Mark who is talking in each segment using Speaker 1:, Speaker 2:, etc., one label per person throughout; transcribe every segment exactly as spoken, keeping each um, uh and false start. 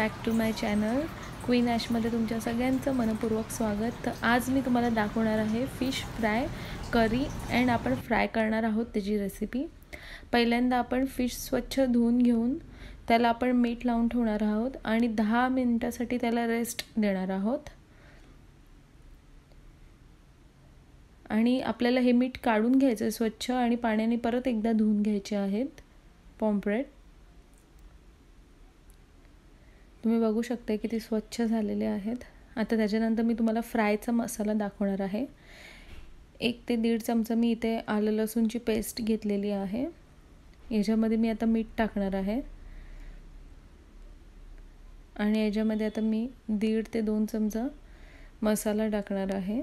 Speaker 1: Back to my channel queen ॲशमध्ये तुमच्या सगळ्यांचं मनपूर्वक स्वागत। तर आज मी तुम्हाला दाखवणार आहे फिश फ्राय करी अँड आपण फ्राय करणार आहोत त्याची रेसिपी। पहिल्यांदा आपण फिश स्वच्छ धुवून घेऊन त्याला आपण मीठ लावून ठेवणार आहोत आणि दहा मिनिटासाठी त्याला रेस्ट देणार आहोत। आणि आपल्याला हे मीठ काढून घ्यायचं आहे स्वच्छ आणि पाण्याने परत एकदा धुवून घ्यायचे आहेत पॉम्फ्रेट। तुम्ही बघू शकता किती स्वच्छ झालेले आहेत। आता त्याच्यानंतर मी तुम्हाला फ्रायचा मसाला दाखवणार आहे। एक ते दीड चमचा मी इथे आलं लसूणची पेस्ट घेतलेली आहे। याच्यामध्ये मी आता मीठ टाकणार आहे आणि याच्यामध्ये आता मी दीड ते दोन चमचा मसाला टाकणार आहे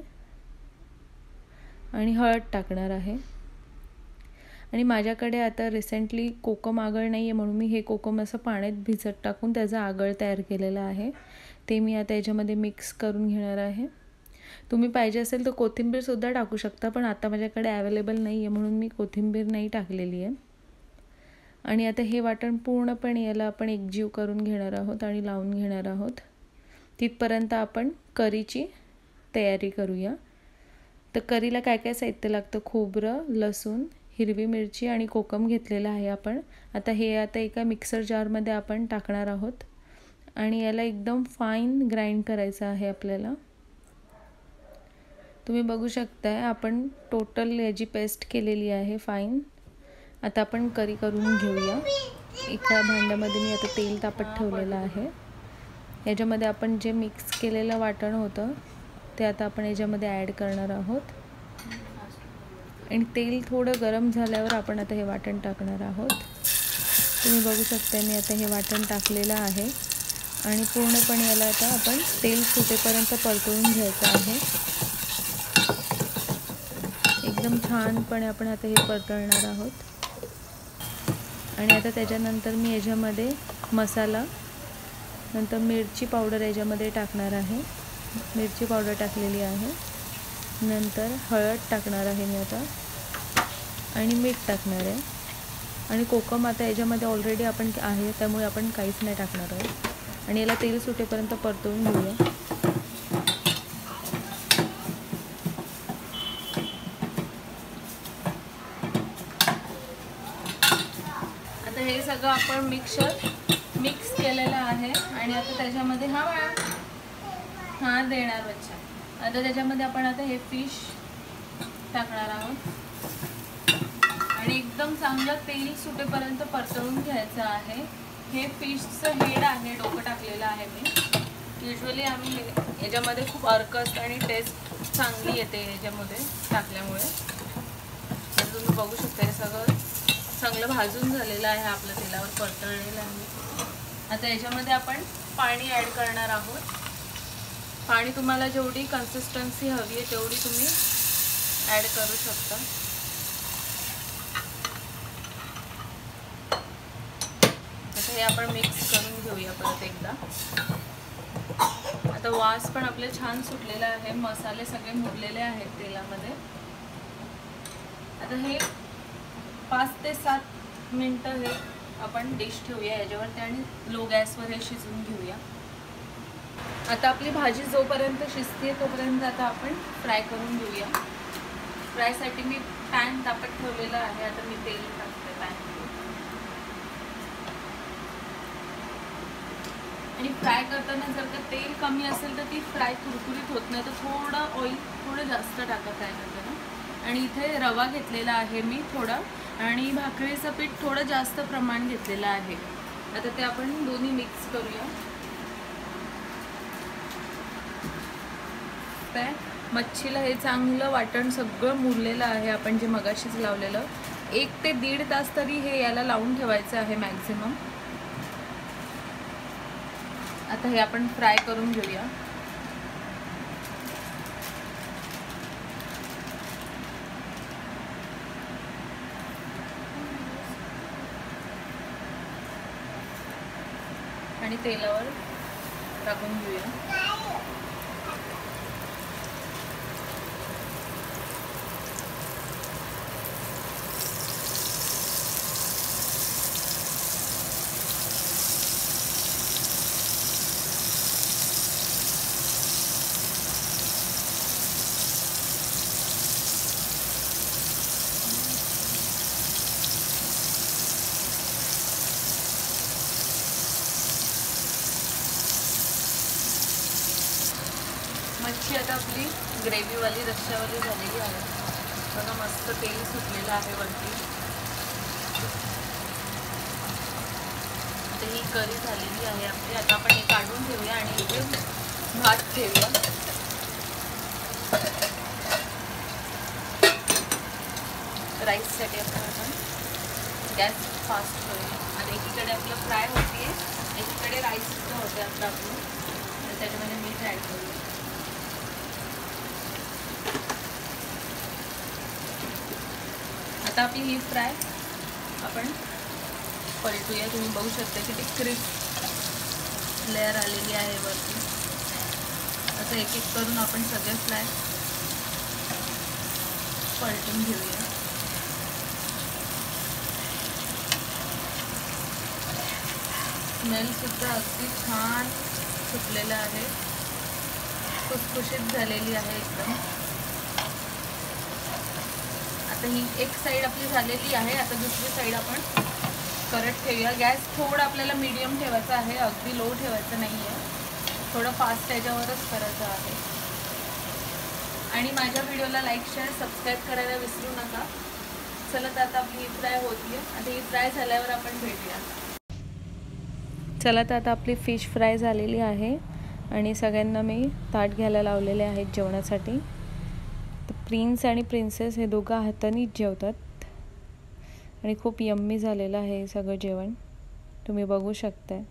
Speaker 1: आणि हळद टाकणार आहे। आणि माझ्याकडे आता रिसेंटली कोकम आगळ नाही आहे म्हणून मी हे कोकम असं पाण्यात भिजत टाकून त्याचा आगळ तयार केलेला आहे, ते मी आता याच्यामध्ये मिक्स करून घेणार आहे। तुम्ही पाहिजे असेल तर कोथिंबीरसुद्धा टाकू शकता, पण आता माझ्याकडे अवेलेबल नाही आहे म्हणून मी कोथिंबीर नाही टाकलेली आहे। आणि आता हे वाटण पूर्णपणे याला आपण एकजीव करून घेणार आहोत आणि लावून घेणार आहोत। तिथपर्यंत आपण करीची तयारी करूया। तर करीला काय काय साहित्य लागतं, खोबरं, लसूण, हिरवी मिरची आणि कोकम घेतलेला आहे आपण। आता हे आता एका मिक्सर जारमध्ये आपण टाकणार आहोत आणि याला एकदम फाईन ग्राइंड करायचं आहे आपल्याला। तुम्ही बघू शकताय आपण टोटल याची पेस्ट केलेली आहे फाईन। आता आपण करी करून घेऊया। एका भांड्यामध्ये मी आता तेल तापत ठेवलेलं आहे। याच्यामध्ये आपण जे मिक्स केलेलं वाटण होतं ते आता आपण याच्यामध्ये ॲड करणार आहोत आणि तेल थोडं गरम झाल्यावर आपण आता हे वाटण टाकणार आहोत। तुम्ही बघू शकता मी आता हे वाटण टाकलेलं आहे आणि पूर्णपणे याला आता आपण तेल सुटेपर्यंत परतवून घ्यायचं आहे। एकदम छानपणे आपण आता हे परतवणार आहोत। आणि आता त्याच्यानंतर मी याच्यामध्ये मसाला, नंतर मिरची पावडर याच्यामध्ये टाकणार आहे। मिरची पावडर टाकलेली आहे, नंतर हळद टाकणार आहे मी आता आणि मीठ टाकणार आहे आणि कोकम आता याच्यामध्ये ऑलरेडी आपण आहे त्यामुळे आपण काहीच नाही टाकणार आहोत आणि याला तेल सुटेपर्यंत परतवून घेऊया। आता हे सगळं आपण मिक्सर मिक्स केलेलं आहे आणि आता त्याच्यामध्ये हा हा देणार बच्चा आता त्याच्यामध्ये आपण आता हे फिश टाकणार आहोत आणि एकदम चांगलं तेल सुटेपर्यंत परतवून घ्यायचं आहे। हे फिशचं हेड आहे, डोकं टाकलेलं आहे मी। युजली आम्ही याच्यामध्ये खूप अर्क असतं आणि टेस्ट चांगली येते याच्यामध्ये टाकल्यामुळे। तर तुम्ही बघू शकता हे सगळं चांगलं भाजून झालेलं आहे, आपलं तेलावर परतवलेलं आहे। आता याच्यामध्ये आपण पाणी ॲड करणार आहोत। पाणी तुम्हाला जेवढी कन्सिस्टन्सी हवी आहे तेवढी तुम्ही ॲड करू शकता। आता हे आपण मिक्स करून घेऊया परत एकदा। आता वास पण आपले छान सुटलेला आहे, मसाले सगळे मुरलेले आहेत तेलामध्ये। आता हे पाच ते सात मिनटं हे आपण डिश ठेवूया याच्यावरती आणि लो गॅसवर हे शिजवून घेऊया। आता आपली भाजी जोपर्यंत शिजते तोपर्यंत आता आपण फ्राय करून घेऊया। फ्रायसाठी मी पॅन तापत ठेवलेला आहे, आता मी तेल टाकते पॅनमध्ये। आणि फ्राय करताना जर का तेल कमी असेल तर ती फ्राय कुरकुरीत होत नाही, तर थोडं ऑइल थोडं जास्त टाका फ्राय करताना। आणि इथे रवा घेतलेला आहे मी थोडा आणि भाकरीचं पीठ थोडं जास्त प्रमाण घेतलेलं आहे। आता ते आपण दोन्ही मिक्स करूया। मच्छीला हे चांगलं वाटण सगळं मुरलेलं आहे आपण जे मगाशीच लावलेलं। एक ते दीड तास तरी हे याला लावून ठेवायचं आहे मॅक्झिमम। आता हे आपण फ्राय करून घेऊया। आणि तेलावर टाकून घेऊया। थोडीशी आता आपली ग्रेव्हीवाली रश्श्यावाली झालेली आहे बघा, मस्त तेल सुटलेलं आहे वरती. आता ही करी झालेली आहे आपली. आता आपण हे काढून ठेवूया आणि इथे भात ठेवूया. राईससाठी आपण आपण गॅस फास्ट करूया. आता एकीकडे आपलं फ्राय होते, एकीकडे राईस सुद्धा होते आपलं आपलं. तर त्याच्यामध्ये मीठ ॲड करूया. आता आपली ही फ्राय आपण पलटूया. तुम्ही बघू शकता की ती क्रिस्प लेअर आलेली आहे वरती. असं एक एक करून आपण सगळे फ्राय पलटून घेऊया. स्मेल सुद्धा अगदी छान सुटलेलं आहे, खुसखुशीत झालेली आहे एकदम. आता ही एक साईड आपली झालेली आहे. आता दुसरी साईड आपण करत ठेवूया. गॅस थोडा आपल्याला मीडियम ठेवायचा आहे, अगदी लो ठेवायचं नाही आहे, थोडं फास्ट त्याच्यावरच करायचं आहे. आणि माझ्या व्हिडिओला लाईक शेअर सबस्क्राईब करायला विसरू नका. चला तर आता आपली ही फ्राय होती आहे. आता ही फ्राय झाल्यावर आपण भेटूया. चला तर आता आपली फिश फ्राय झालेली आहे आणि सगळ्यांना मी ताट घ्यायला लावलेले आहेत जेवणासाठी. तर प्रिन्स आणि प्रिन्सेस हे दोघं हातानेच जेवतात आणि खूप यम्मी झालेलं आहे हे सगळं जेवण, तुम्ही बघू शकताय.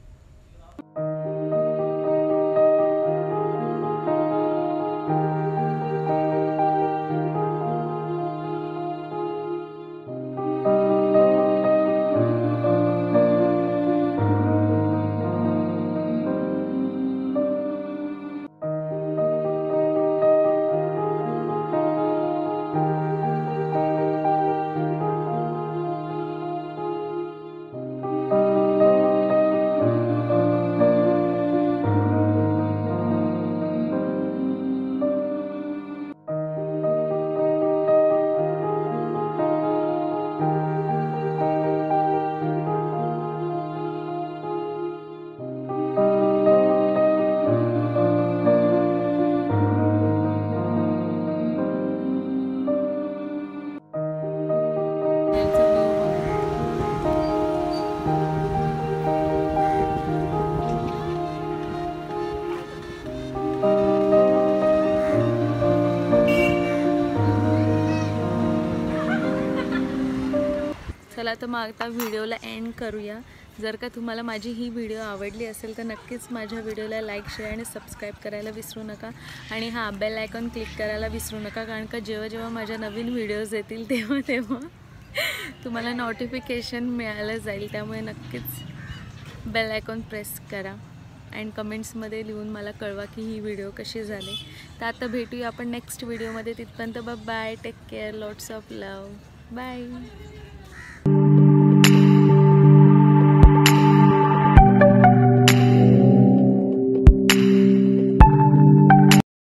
Speaker 1: चला तर मग आता व्हिडिओला एंड करूया. जर का तुम्हाला माझी ही व्हिडिओ आवडली असेल तर नक्कीच माझ्या व्हिडिओला लाईक शेअर आणि सबस्क्राईब करायला विसरू नका. आणि हा बेल आयकॉन क्लिक करायला विसरू नका, कारण का जेव्हा जेव्हा माझ्या नवीन व्हिडिओज येतील तेव्हा तेव्हा तुम्हाला नोटिफिकेशन मिळालं जाईल. त्यामुळे नक्कीच बेल आयकॉन प्रेस करा अँड कमेंट्समध्ये लिहून मला कळवा की ही व्हिडिओ कशी झाली. तर आता भेटूया आपण नेक्स्ट व्हिडिओमध्ये. तिथपर्यंत bye, take care, lots of love, bye.